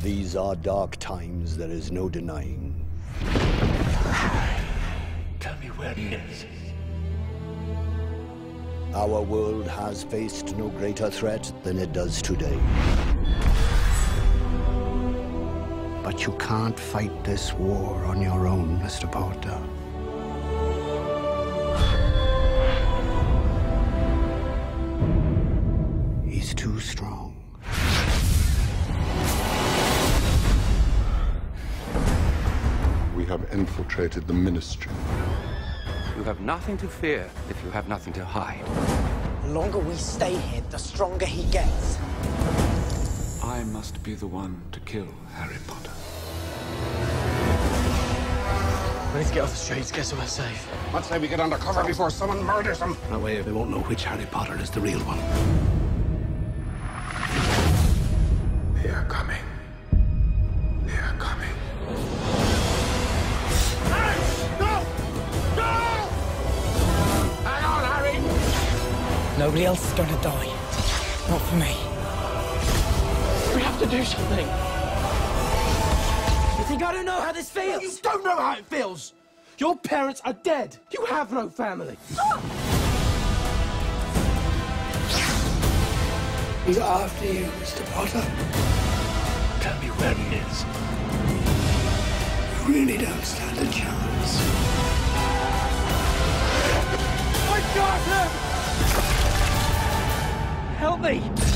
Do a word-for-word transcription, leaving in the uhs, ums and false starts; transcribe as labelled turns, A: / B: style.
A: These are dark times, there is no denying.
B: Tell me where he is.
A: Our world has faced no greater threat than it does today. But you can't fight this war on your own, Mister Porter. He's too strong.
C: We have infiltrated the Ministry.
D: You have nothing to fear if you have nothing to hide.
E: The longer we stay here, the stronger he gets.
F: I must be the one to kill Harry Potter.
G: We need to get off the streets, get somewhere safe.
H: Let's say we get under cover before someone murders him.
A: That way they won't know which Harry Potter is the real one.
C: They are coming. They are coming.
H: Hang on, Harry!
E: Nobody else is gonna die. Not for me.
G: We have to do something.
E: You think I don't know how this feels?
G: You don't know how it feels. Your parents are dead. You have no family.
A: He's after you, Mister Potter.
B: Tell me where he is.
A: You really don't stand a chance.
G: I got him! Help me!